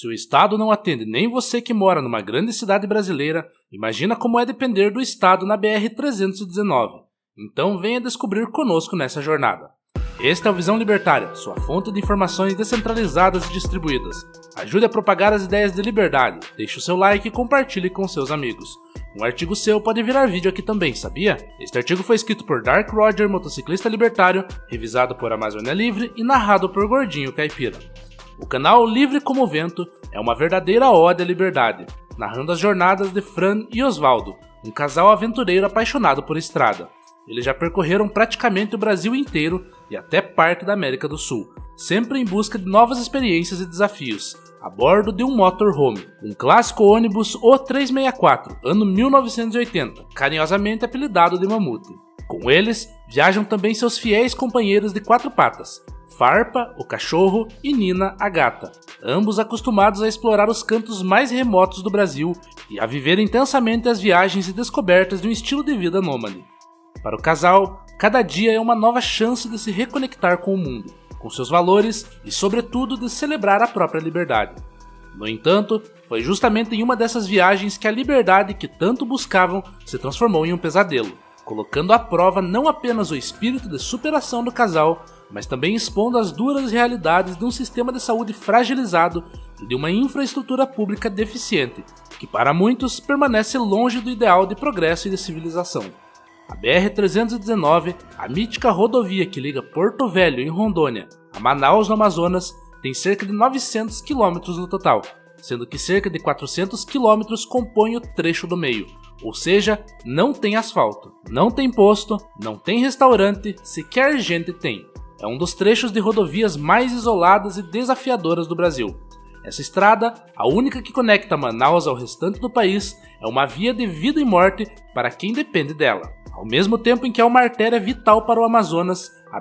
Se o Estado não atende nem você que mora numa grande cidade brasileira, imagina como é depender do Estado na BR-319. Então venha descobrir conosco nessa jornada. Este é o Visão Libertária, sua fonte de informações descentralizadas e distribuídas. Ajude a propagar as ideias de liberdade, deixe o seu like e compartilhe com seus amigos. Um artigo seu pode virar vídeo aqui também, sabia? Este artigo foi escrito por Dark Roger, motociclista libertário, revisado por Amazônia Livre e narrado por Gordinho Caipira. O canal Livre como o Vento é uma verdadeira ode à liberdade, narrando as jornadas de Fran e Osvaldo, um casal aventureiro apaixonado por estrada. Eles já percorreram praticamente o Brasil inteiro e até parte da América do Sul, sempre em busca de novas experiências e desafios, a bordo de um motorhome, um clássico ônibus O364, ano 1980, carinhosamente apelidado de Mamute. Com eles, viajam também seus fiéis companheiros de quatro patas, Farpa, o cachorro, e Nina, a gata, ambos acostumados a explorar os cantos mais remotos do Brasil e a viver intensamente as viagens e descobertas de um estilo de vida nômade. Para o casal, cada dia é uma nova chance de se reconectar com o mundo, com seus valores e, sobretudo, de celebrar a própria liberdade. No entanto, foi justamente em uma dessas viagens que a liberdade que tanto buscavam se transformou em um pesadelo, colocando à prova não apenas o espírito de superação do casal, mas também expondo as duras realidades de um sistema de saúde fragilizado e de uma infraestrutura pública deficiente, que para muitos permanece longe do ideal de progresso e de civilização. A BR-319, a mítica rodovia que liga Porto Velho, em Rondônia, a Manaus, no Amazonas, tem cerca de 900 km no total, sendo que cerca de 400 km compõem o trecho do meio, ou seja, não tem asfalto, não tem posto, não tem restaurante, sequer gente tem. É um dos trechos de rodovias mais isoladas e desafiadoras do Brasil. Essa estrada, a única que conecta Manaus ao restante do país, é uma via de vida e morte para quem depende dela. Ao mesmo tempo em que é uma artéria vital para o Amazonas, a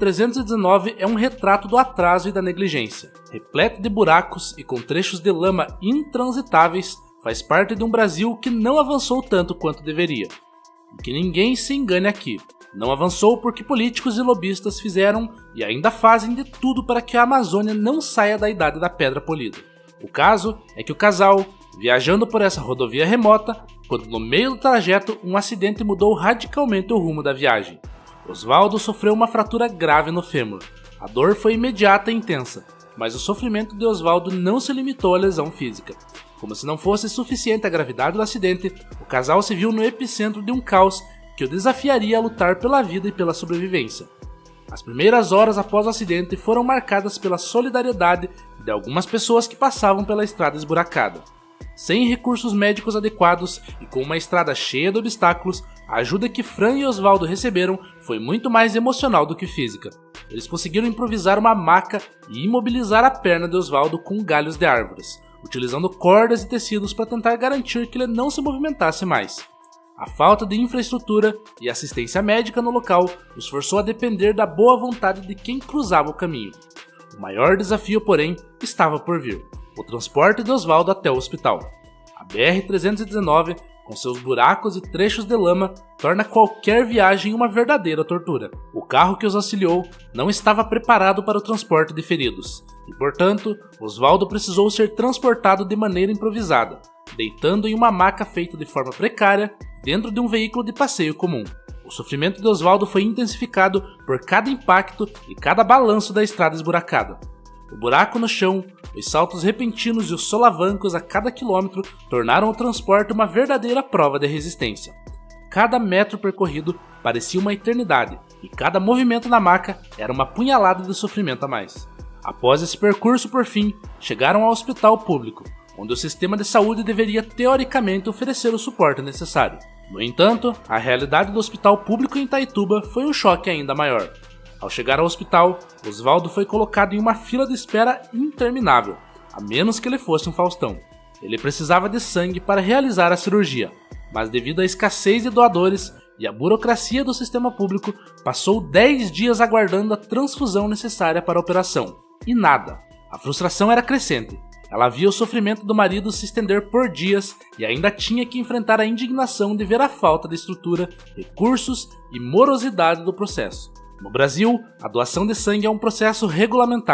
BR-319 é um retrato do atraso e da negligência. Repleta de buracos e com trechos de lama intransitáveis, faz parte de um Brasil que não avançou tanto quanto deveria. E que ninguém se engane aqui. Não avançou porque políticos e lobistas fizeram e ainda fazem de tudo para que a Amazônia não saia da idade da pedra polida. O caso é que o casal, viajando por essa rodovia remota, quando no meio do trajeto um acidente mudou radicalmente o rumo da viagem. Osvaldo sofreu uma fratura grave no fêmur. A dor foi imediata e intensa, mas o sofrimento de Osvaldo não se limitou à lesão física. Como se não fosse suficiente a gravidade do acidente, o casal se viu no epicentro de um caos que o desafiaria a lutar pela vida e pela sobrevivência. As primeiras horas após o acidente foram marcadas pela solidariedade de algumas pessoas que passavam pela estrada esburacada. Sem recursos médicos adequados e com uma estrada cheia de obstáculos, a ajuda que Fran e Osvaldo receberam foi muito mais emocional do que física. Eles conseguiram improvisar uma maca e imobilizar a perna de Osvaldo com galhos de árvores, utilizando cordas e tecidos para tentar garantir que ele não se movimentasse mais. A falta de infraestrutura e assistência médica no local os forçou a depender da boa vontade de quem cruzava o caminho. O maior desafio, porém, estava por vir: o transporte de Osvaldo até o hospital. A BR-319, com seus buracos e trechos de lama, torna qualquer viagem uma verdadeira tortura. O carro que os auxiliou não estava preparado para o transporte de feridos, e, portanto, Osvaldo precisou ser transportado de maneira improvisada, deitando em uma maca feita de forma precária dentro de um veículo de passeio comum. O sofrimento de Osvaldo foi intensificado por cada impacto e cada balanço da estrada esburacada. O buraco no chão, os saltos repentinos e os solavancos a cada quilômetro tornaram o transporte uma verdadeira prova de resistência. Cada metro percorrido parecia uma eternidade, e cada movimento na maca era uma punhalada de sofrimento a mais. Após esse percurso, por fim, chegaram ao hospital público, onde o sistema de saúde deveria teoricamente oferecer o suporte necessário. No entanto, a realidade do hospital público em Itaituba foi um choque ainda maior. Ao chegar ao hospital, Osvaldo foi colocado em uma fila de espera interminável, a menos que ele fosse um Faustão. Ele precisava de sangue para realizar a cirurgia, mas devido à escassez de doadores e à burocracia do sistema público, passou 10 dias aguardando a transfusão necessária para a operação. E nada. A frustração era crescente. Ela via o sofrimento do marido se estender por dias e ainda tinha que enfrentar a indignação de ver a falta de estrutura, recursos e morosidade do processo. No Brasil, a doação de sangue é um processo regulamentado,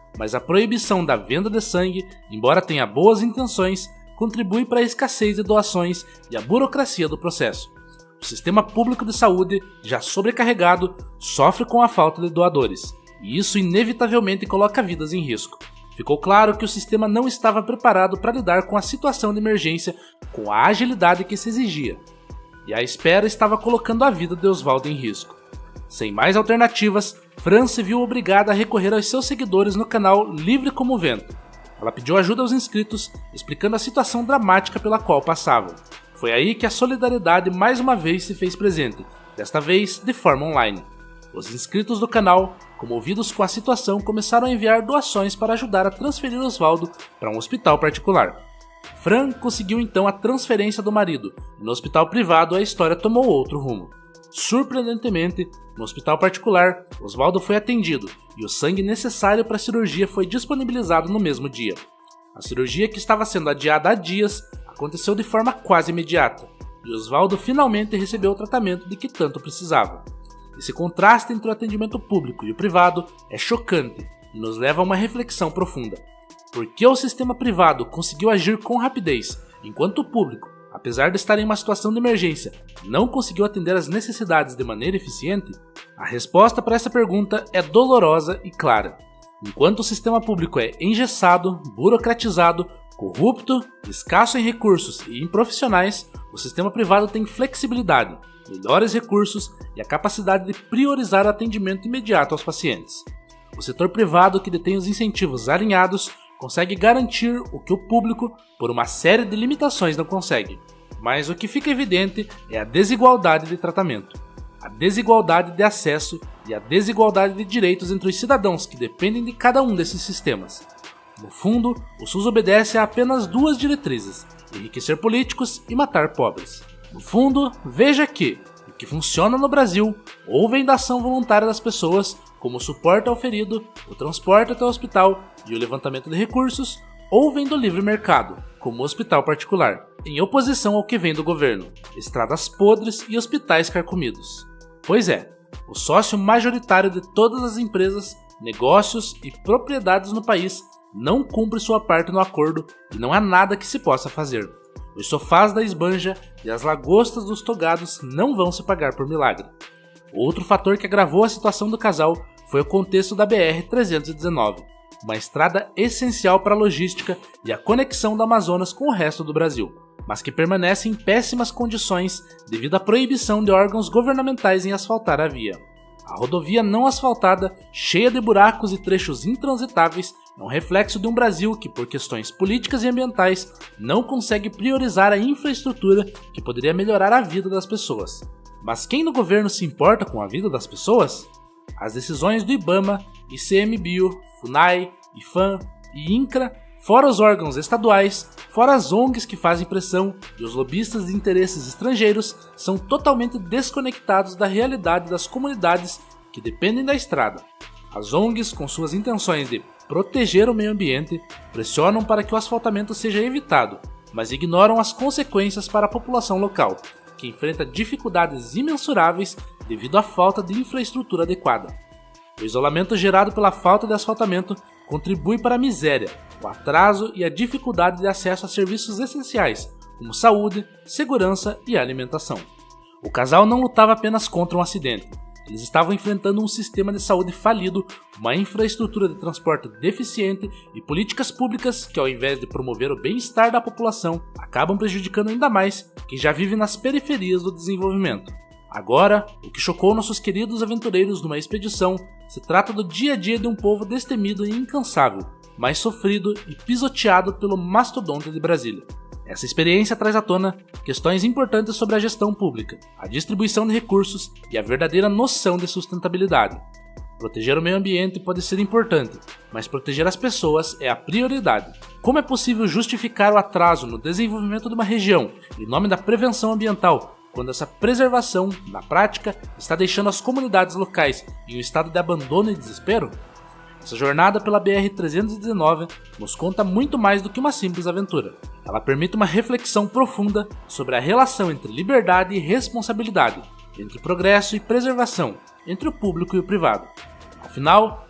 mas a proibição da venda de sangue, embora tenha boas intenções, contribui para a escassez de doações e a burocracia do processo. O sistema público de saúde, já sobrecarregado, sofre com a falta de doadores, e isso inevitavelmente coloca vidas em risco. Ficou claro que o sistema não estava preparado para lidar com a situação de emergência com a agilidade que se exigia, e a espera estava colocando a vida de Oswaldo em risco. Sem mais alternativas, Fran se viu obrigada a recorrer aos seus seguidores no canal Livre como o Vento. Ela pediu ajuda aos inscritos, explicando a situação dramática pela qual passavam. Foi aí que a solidariedade mais uma vez se fez presente, desta vez de forma online. Os inscritos do canal, comovidos com a situação, começaram a enviar doações para ajudar a transferir Oswaldo para um hospital particular. Fran conseguiu então a transferência do marido, e no hospital privado a história tomou outro rumo. Surpreendentemente, no hospital particular, Oswaldo foi atendido e o sangue necessário para a cirurgia foi disponibilizado no mesmo dia. A cirurgia, que estava sendo adiada há dias, aconteceu de forma quase imediata, e Oswaldo finalmente recebeu o tratamento de que tanto precisava. Esse contraste entre o atendimento público e o privado é chocante e nos leva a uma reflexão profunda. Por que o sistema privado conseguiu agir com rapidez, enquanto o público, apesar de estar em uma situação de emergência, não conseguiu atender às necessidades de maneira eficiente? A resposta para essa pergunta é dolorosa e clara. Enquanto o sistema público é engessado, burocratizado, corrupto, escasso em recursos e improfissionais, o sistema privado tem flexibilidade, melhores recursos e a capacidade de priorizar o atendimento imediato aos pacientes. O setor privado, que detém os incentivos alinhados, consegue garantir o que o público, por uma série de limitações, não consegue. Mas o que fica evidente é a desigualdade de tratamento, a desigualdade de acesso e a desigualdade de direitos entre os cidadãos que dependem de cada um desses sistemas. No fundo, o SUS obedece a apenas duas diretrizes: enriquecer políticos e matar pobres. No fundo, veja que o que funciona no Brasil ou vem da ação voluntária das pessoas, como o suporte ao ferido, o transporte até o hospital e o levantamento de recursos, ou vem do livre mercado, como o hospital particular, em oposição ao que vem do governo, estradas podres e hospitais carcomidos. Pois é, o sócio majoritário de todas as empresas, negócios e propriedades no país não cumpre sua parte no acordo e não há nada que se possa fazer. Os sofás da esbanja e as lagostas dos togados não vão se pagar por milagre. Outro fator que agravou a situação do casal foi o contexto da BR-319, uma estrada essencial para a logística e a conexão do Amazonas com o resto do Brasil, mas que permanece em péssimas condições devido à proibição de órgãos governamentais em asfaltar a via. A rodovia não asfaltada, cheia de buracos e trechos intransitáveis, é um reflexo de um Brasil que, por questões políticas e ambientais, não consegue priorizar a infraestrutura que poderia melhorar a vida das pessoas. Mas quem no governo se importa com a vida das pessoas? As decisões do IBAMA, ICMBio, FUNAI, IFAM e INCRA, fora os órgãos estaduais, fora as ONGs que fazem pressão e os lobistas de interesses estrangeiros, são totalmente desconectados da realidade das comunidades que dependem da estrada. As ONGs, com suas intenções de proteger o meio ambiente, pressionam para que o asfaltamento seja evitado, mas ignoram as consequências para a população local, que enfrenta dificuldades imensuráveis devido à falta de infraestrutura adequada. O isolamento gerado pela falta de asfaltamento contribui para a miséria, o atraso e a dificuldade de acesso a serviços essenciais, como saúde, segurança e alimentação. O casal não lutava apenas contra um acidente. Eles estavam enfrentando um sistema de saúde falido, uma infraestrutura de transporte deficiente e políticas públicas que, ao invés de promover o bem-estar da população, acabam prejudicando ainda mais quem já vive nas periferias do desenvolvimento. Agora, o que chocou nossos queridos aventureiros numa expedição se trata do dia a dia de um povo destemido e incansável, mas sofrido e pisoteado pelo mastodonte de Brasília. Essa experiência traz à tona questões importantes sobre a gestão pública, a distribuição de recursos e a verdadeira noção de sustentabilidade. Proteger o meio ambiente pode ser importante, mas proteger as pessoas é a prioridade. Como é possível justificar o atraso no desenvolvimento de uma região em nome da prevenção ambiental, quando essa preservação, na prática, está deixando as comunidades locais em um estado de abandono e desespero? Essa jornada pela BR-319 nos conta muito mais do que uma simples aventura. Ela permite uma reflexão profunda sobre a relação entre liberdade e responsabilidade, entre progresso e preservação, entre o público e o privado. Afinal,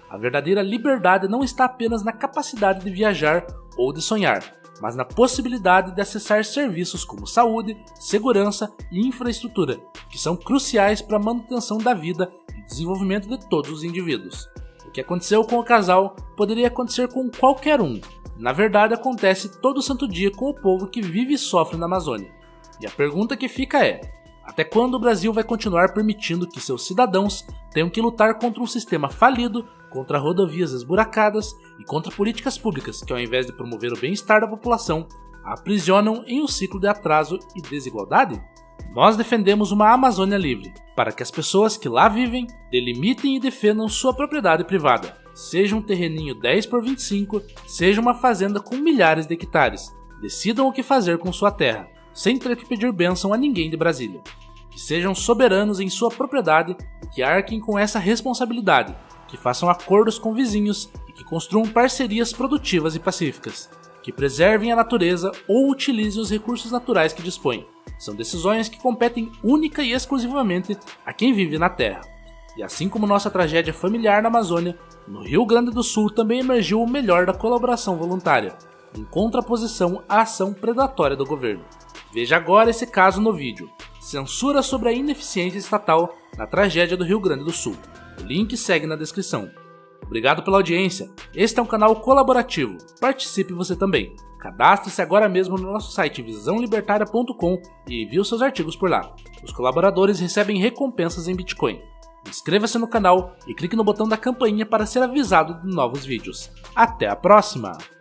a verdadeira liberdade não está apenas na capacidade de viajar ou de sonhar, mas na possibilidade de acessar serviços como saúde, segurança e infraestrutura, que são cruciais para a manutenção da vida e desenvolvimento de todos os indivíduos. O que aconteceu com o casal poderia acontecer com qualquer um. Na verdade, acontece todo santo dia com o povo que vive e sofre na Amazônia. E a pergunta que fica é: até quando o Brasil vai continuar permitindo que seus cidadãos tenham que lutar contra um sistema falido, contra rodovias esburacadas e contra políticas públicas que, ao invés de promover o bem-estar da população, a aprisionam em um ciclo de atraso e desigualdade? Nós defendemos uma Amazônia livre, para que as pessoas que lá vivem delimitem e defendam sua propriedade privada, seja um terreninho 10x25, seja uma fazenda com milhares de hectares, decidam o que fazer com sua terra, sem ter que pedir bênção a ninguém de Brasília. Que sejam soberanos em sua propriedade e que arquem com essa responsabilidade, que façam acordos com vizinhos e que construam parcerias produtivas e pacíficas, que preservem a natureza ou utilizem os recursos naturais que dispõem. São decisões que competem única e exclusivamente a quem vive na terra. E assim como nossa tragédia familiar na Amazônia, no Rio Grande do Sul também emergiu o melhor da colaboração voluntária, em contraposição à ação predatória do governo. Veja agora esse caso no vídeo: censura sobre a ineficiência estatal na tragédia do Rio Grande do Sul. O link segue na descrição. Obrigado pela audiência. Este é um canal colaborativo. Participe você também. Cadastre-se agora mesmo no nosso site visãolibertaria.com e envie os seus artigos por lá. Os colaboradores recebem recompensas em Bitcoin. Inscreva-se no canal e clique no botão da campainha para ser avisado de novos vídeos. Até a próxima!